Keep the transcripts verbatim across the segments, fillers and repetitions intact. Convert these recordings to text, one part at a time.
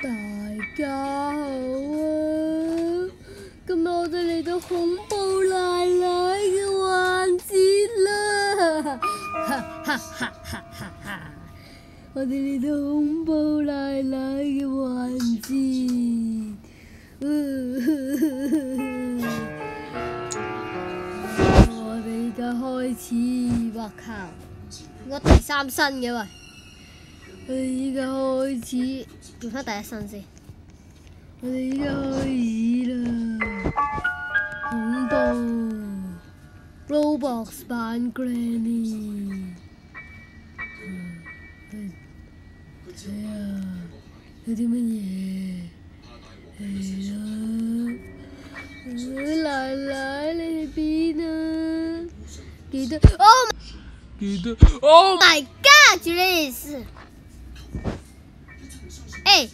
大家好啊！今日我哋嚟到恐怖奶奶嘅環節啦！哈哈哈哈哈哈！我哋嚟到恐怖奶奶嘅環節。我哋而家開始，哇靠！我第三身嘅喂。我哋依家開始做翻第一身先。我哋依家開始啦，恐怖 Roblox 版 Granny。嗯，係啊，有啲乜嘢？係啦，奶奶你喺邊啊？記得哦， 記得哦 My God， 絕對是。哎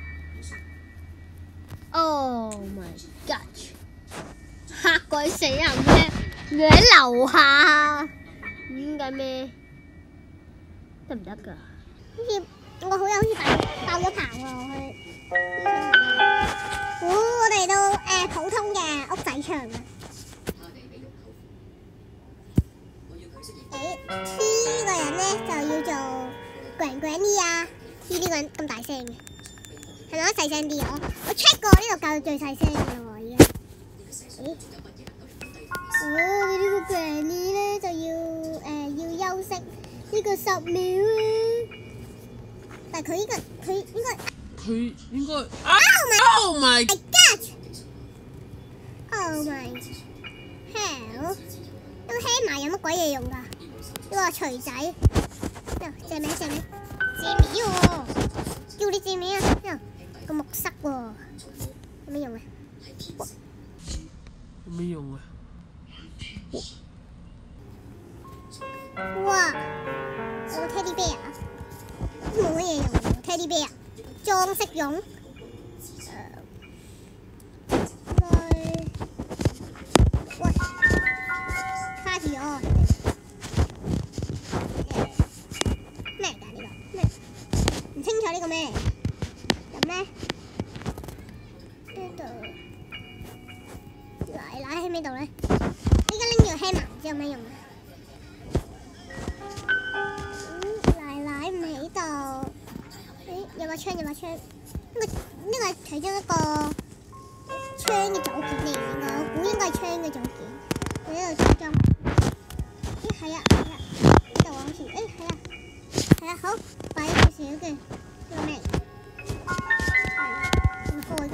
！Oh my god！ 嚇鬼死人咩？你喺樓下，點解咩？得唔得㗎？ 好似我好有好似爆咗棚喎佢。哦，我哋到誒普通嘅屋仔場啦。誒 T 呢個人咧就要做 Gran Granny 啊 ，T 呢個人咁大聲嘅。係咪我細聲啲啊？我 check 過呢度教到最細聲嘅喎，而家。咦？哦，你呢個 Granny 咧就要誒、呃、要休息呢個十秒啊！但係佢呢個佢應該佢應該 Oh my God！Oh my hell！呢個 hammer 有乜鬼嘢用㗎？呢個錘仔，借名借名借名喎！叫你借名啊！個木塞喎，有咩用啊？ 有咩用啊？ 哇！有個 teddy bear 啊，冇乜嘢用喎 ，teddy bear 裝飾用。喂，卡住咗，咩嚟㗎呢個？咩？唔清楚呢個咩？有咩？呢度奶奶喺邊度咧？依家拎住 hammer 唔知有咩用啊？奶奶唔喺度。誒，有把槍，有把槍。呢個呢個係其中一個槍嘅組件嚟嘅，我估應該係槍嘅組件。佢喺度組裝。誒係啊係啊，呢度好似誒係啊係啊，好擺喺度少嘅呢個咩？開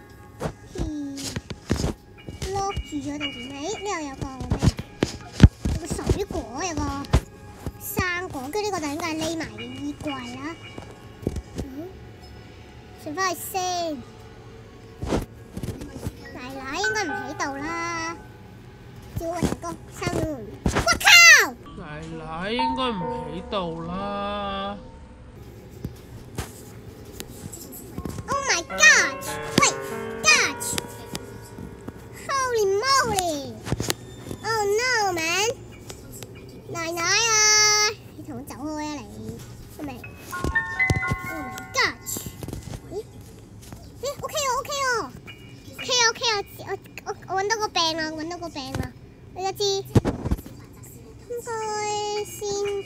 ，lock 住咗定點？誒呢度有個咩？有個水果，有個生果，跟住呢個就應該係匿埋嘅衣櫃啦。嗯，上翻去先。奶奶應該唔喺度啦。叫我成哥閂門。我靠！ 奶奶應該唔喺度啦。 Oh my god！ 喂 ，God！ Holy moly！ Oh no man！ 奶奶啊，你同我走開啊你，係咪 ？Oh my god！ 咦？咦 ？OK 喎 OK 喎 ，OK 啊 OK 啊，我我我揾到個病啦，揾到個病啦，我而家知應該先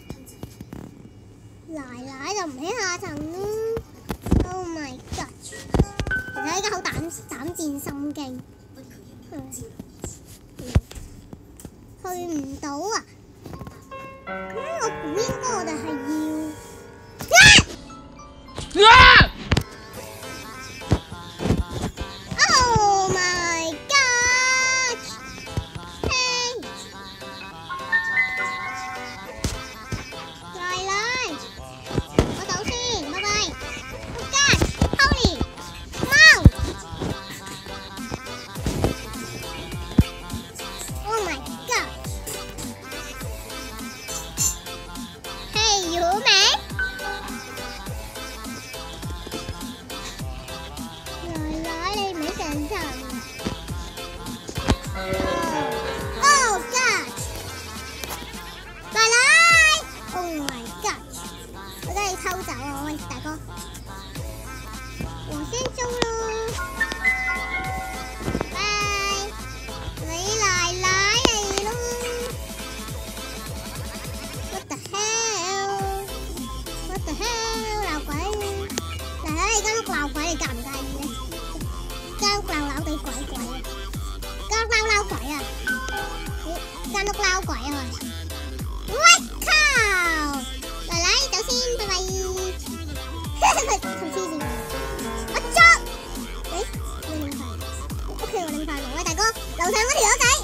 奶奶就唔喺下層啦。Oh my god！ 其實依家好膽膽戰心驚，嗯，去唔到啊！咁我估應該我哋係要啊！Oh my god！ 嘿，奶奶，我走先，拜拜。Oh god！Holy！ 貓 ！Oh my god！ 嘿，有未？ 屋鬧鬼，你介唔介意咧？間屋鬧鬧地鬼鬼啊！間屋鬧鬧鬼啊！間屋鬧鬼啊！喂靠！奶奶走先，拜拜。佢黐線，我捉。誒，你領牌？O K，我領牌喎。喂，大哥，樓上嗰條友仔。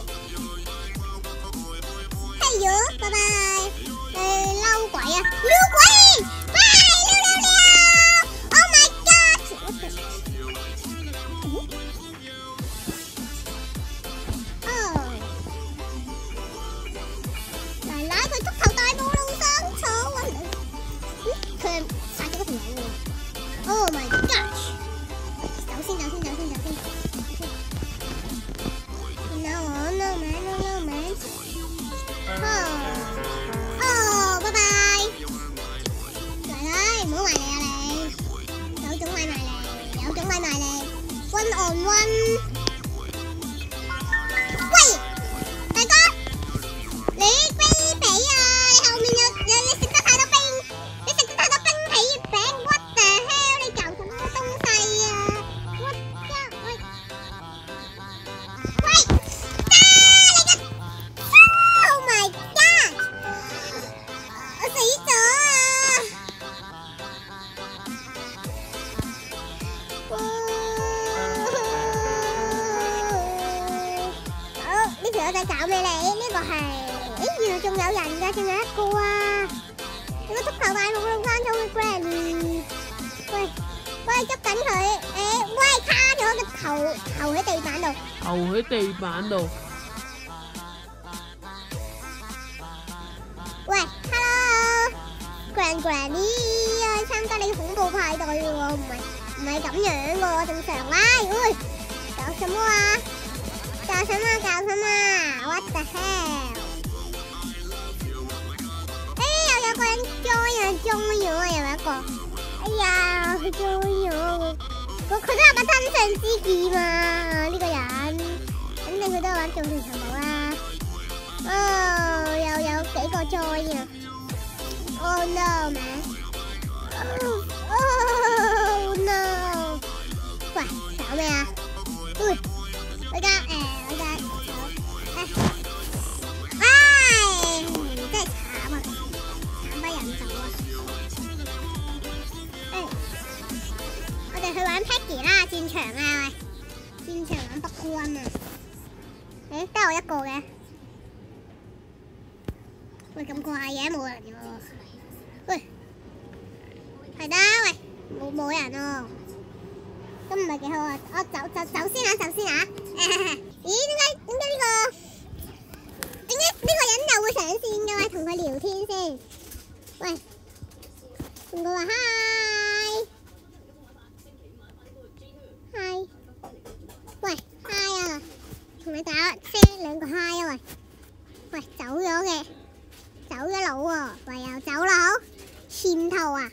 嘿喲，拜拜。誒，嬲鬼啊！撩鬼！喂，撩撩撩 ！Oh my god！ 哦，奶奶佢禿頭大冇路生草啊！咦，佢殺咗嗰條友喎 ！Oh my god！ 走先，走先，走先，走先。No no man no no man。哦。哦，拜拜！奶奶唔好埋嚟啊你，有種位埋嚟，有種位埋嚟 ，one on one。喂，大哥，你卑鄙啊！你後面有有你食得太多冰，你食得太多冰皮月餅 ，what the hell？ 你搞什麼東西啊 ？What the？ 喂喂，啊你個 ！Oh my god！ 我死咗啊！好，呢條友仔搞俾你，呢個係，誒原來仲有人㗎，仲有一個啊！你個禿頭大冇路生草嘅 Granny， 喂喂捉緊佢，誒喂卡咗個頭頭喺地板度， 頭喺地板度。 喂 ，Hello，Gran Granny，我參加你恐怖派對喎，唔係唔係咁樣喎，正常啦。喂，搞什麼啊？搞什麼？搞什麼 ？What the hell？ 誒，又有個人 join 啊，join 咗又有一個。哎呀，佢 join 咗，佢佢都有把真相之劍啊！呢個人，肯定佢都有玩眾神尋寶啦。哦，又有幾個 join 啊 ！Oh no man！ Oh no！ 喂，搞咩啊？喂，我家誒，我家唉，唉，真係慘啊！慘不忍睹啊！誒，我哋去玩 Peggy 啦，戰場啊！喂，戰場玩北軍啊！誒，得我一個嘅。喂，咁怪嘅冇人喎。喂，係啦，喂，冇冇人喎。咁唔係幾好啊！我走走走先啊，走先啊！咦？點解點解呢個點解呢個人又會上線嘅？喂，同佢聊天先。喂，同佢話嗨嗨，喂嗨啊！同你打聲兩個嗨啊！喂喂，走咗嘅。走咗佬喎，唯有走佬，潛逃啊！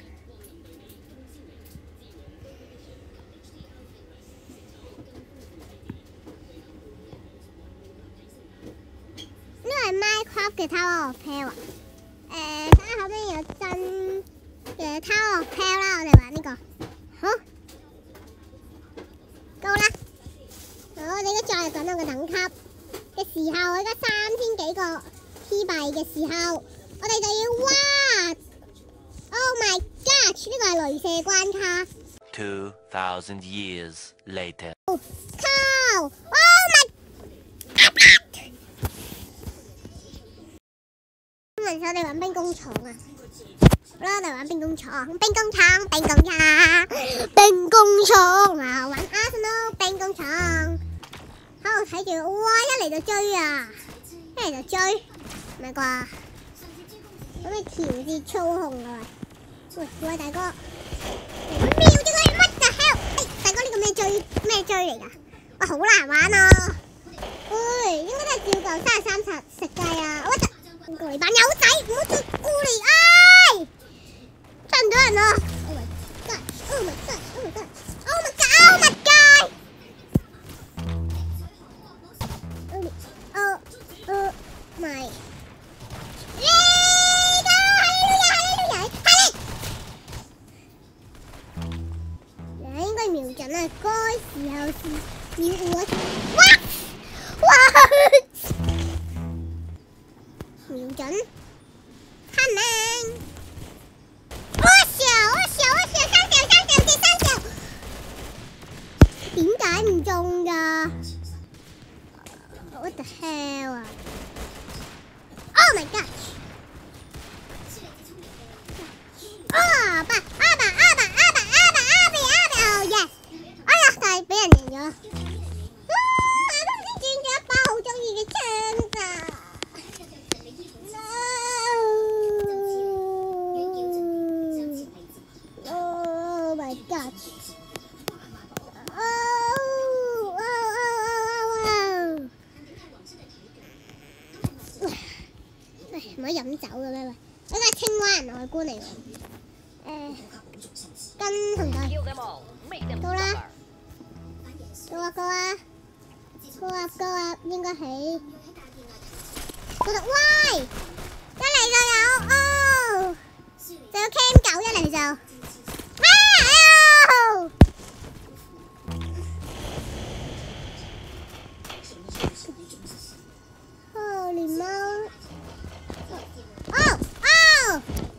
呢個係 Minecraft 嘅 Tower of Hell 啊！誒，睇下後邊有真嘅 Tower of Hell 啦，我哋玩呢個，好，夠啦！我哋而家再講到個等級嘅時候，我而家三千幾個 T 幣嘅時候。我哋就要哇 ！Oh my god！ 呢個係雷射關卡。 Two thousand years later。 靠 ！Oh my！ 今日我哋玩兵工廠啊！好啦，我哋玩兵工廠，兵工廠，兵工廠，兵工廠啊！玩 Arsenal 兵工廠。喺度睇住，哇！一嚟就追啊！一嚟就追，唔係啩？咁你調節操控啊！喂喂，大哥，瞄住佢乜嘅 hell？ 哎，大哥呢個咩追咩追嚟㗎？哇，好難玩啊！喂，應該都係照舊三十三十食雞啊！我就過嚟扮友仔，唔好再過嚟唉！差唔多人啊 ！Oh my god！Oh my god！Oh my god！Oh my god！Oh my god！Oh oh my！ 去瞄準啊！該時候是要我哇哇瞄準 ，coming！ 我笑我笑我笑，三條三條接三條，點解唔中㗎 ？What the hell 啊 ！Oh my god！ 阿爸阿爸阿爸阿爸阿爸阿爸阿爸哦 yes！ 哎呀，但係俾人贏咗啦！啊，我都先轉咗一把好中意嘅槍㗎。Oh my god！ 哦哦哦哦！喂，唔可以飲酒嘅咩？喂，呢個係青蛙人外觀嚟喎。誒，跟紅隊到啦，到啊到啊，高啊高啊，應該喺嗰度。喂，一嚟就有哦，就有 cam 九一嚟就，啊哦，哦連貓，哦哦。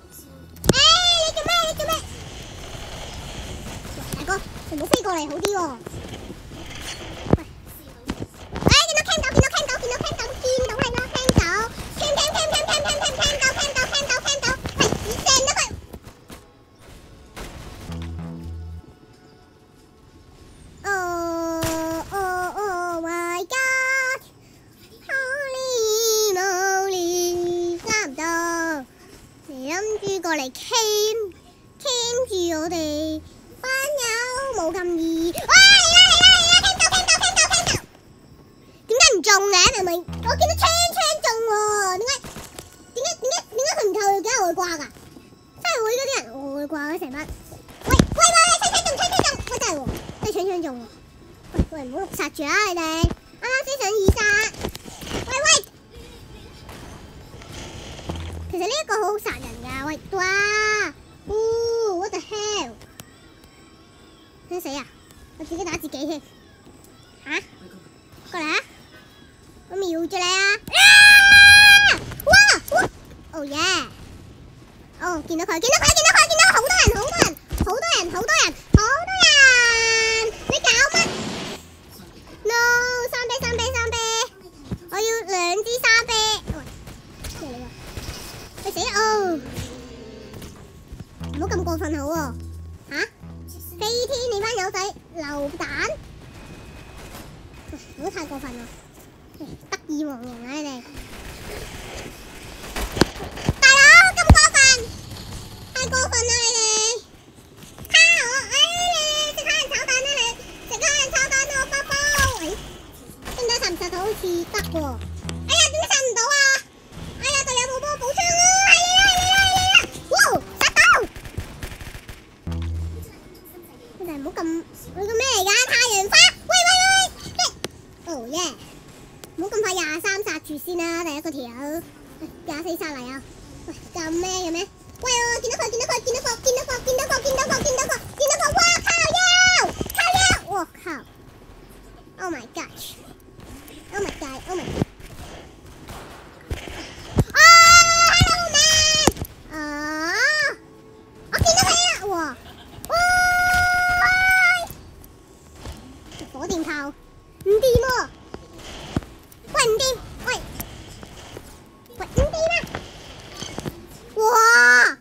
唔好飛過嚟好啲喎！喂，哎，見到 cam 九，見到 cam 九，見到 cam 九，見到你啦 cam 九 ，cam cam cam cam cam cam cam cam 九 cam 九 cam 九 cam 九，喂，射咗佢！哦哦哦 my god！Holy moly！ 差唔多，你諗住過嚟 cam cam 住我哋。冇咁易，哇！嚟啦嚟啦嚟啦！聽到聽到聽到聽到，點解唔中嘅？明明我見到槍槍中喎，點解點解點解點解佢唔扣？點解我會掛㗎？真係會嗰啲人我會掛嘅成班。喂喂喂！槍槍中槍槍中，真係喎，真係槍槍中喎！喂喂，唔好六殺住啊你哋！啱啱先上二殺，喂喂！其實呢一個好好殺人㗎，喂哇！哦 ，what the hell！想死啊！我自己打自己添。嚇！過嚟啊！我瞄住你啊！啊！哇哇！哦耶！哦，見到佢，見到佢，見到佢，見到好多人，好多人，好多人，好多人，好多人！你搞乜 ？No！ 三啤，三啤，三啤！我要兩支三啤。喂，咩嚟㗎？你死哦！唔好咁過分好喎。嚇！飛天你班友仔流彈，唔好太過分啦！得意忘形啊你哋，大佬咁過分，太過分啦你哋！蝦我，哎你食蝦仁炒蛋啦你，食蝦仁炒蛋我包包，哎，點解殺唔殺到好似得喎？哎呀點解殺唔到啊？哎呀隊友冇幫我補槍啊！係你啦係你啦係你啦！哇殺到！唔好咁，你個咩嚟㗎？太陽花，喂喂喂！哦耶！唔好咁快廿三殺住先啦，第一個條友廿四殺嚟啊！喂，咁咩嘅咩？喂我見到佢，見到佢，見到佢，見到佢，見到佢，見到佢，見到佢，見到佢！哇靠腰，靠腰！我靠 ！Oh my god！Oh my god！Oh my！ 哦 ，Hello man！ 啊！我見到佢啦！哇！火電炮唔掂喎，喂唔掂，喂喂唔掂啊！哇，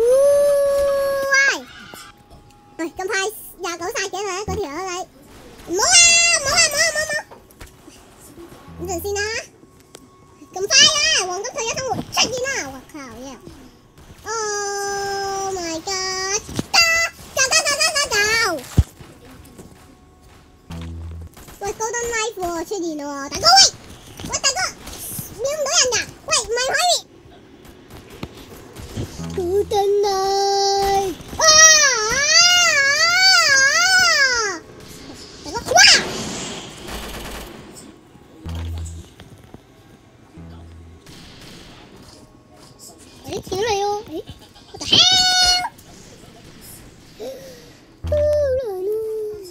喂，喂咁快廿九殺嘅啦，嗰條友仔，唔好啊唔好啊唔好啊唔好啊！等陣先啦，咁快啦，黃金退休生活出現啦！我靠耶 ！Oh my god！ 走走走走走走！喂 ，Golden Knife 喎出現咯喎，大哥喂，喂大哥，瞄唔到人㗎，喂唔係可以 Golden Knife， 哇大哥哇，誒見到你喎，誒我的 hell，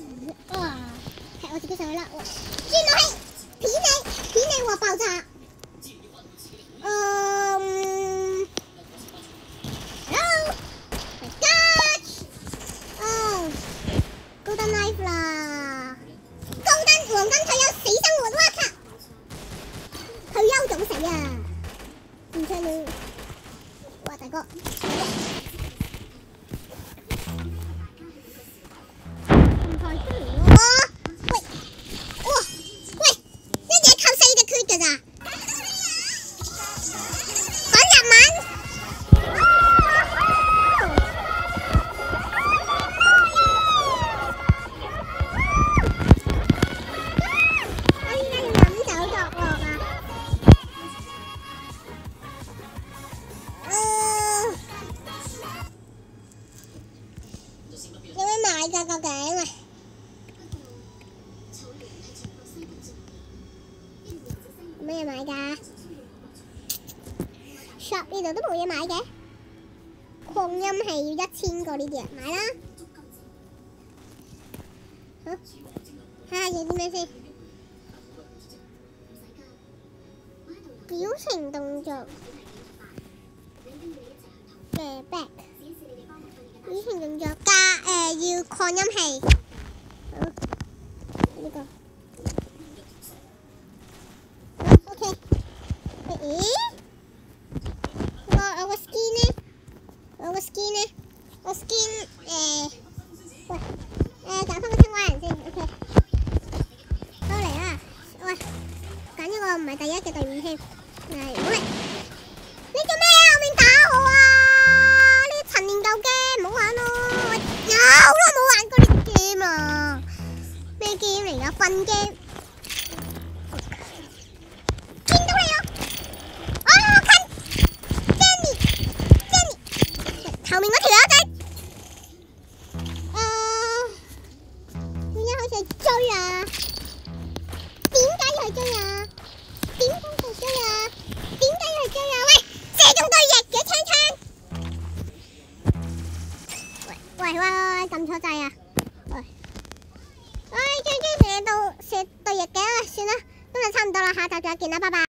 退休死生活，哇靠！退休仲死啊！唔唱了，哇大哥！唔太出嚟咯！喂，哇喂，一嘢扣四隻缺㗎咋？講日文。個個頸啊！咩嘢買㗎 ？shop 呢度都冇嘢買嘅，擴音器要一千個呢啲啊，買啦！好，睇下要啲咩先？表情動作嘅 back。表情動作加誒、呃、要擴音器，好呢、這個，好 OK。咦？我我個 skin 呢？我個 skin 呢？我 skin 誒、呃，喂誒揀翻個青蛙人先 OK。都嚟啦！喂，揀咗個唔係第一嘅第五添，係喂，你做咩啊？後面打我啊！陳年舊 game 唔好玩咯，有啦冇玩過呢 game 啊，咩 game 嚟㗎？瞓 game， 見到你啊！啊近 Jenny Jenny， 後面嗰條友仔，誒點解好似係追啊？點解要去追啊？點解要去追啊？點解要去追啊？喂，射中對翼嘅槍槍！喂喂喂，撳錯掣啊！喂，喂，最驚射到射對翼嘅，算啦，今日差唔多啦，下集再見啦，拜拜。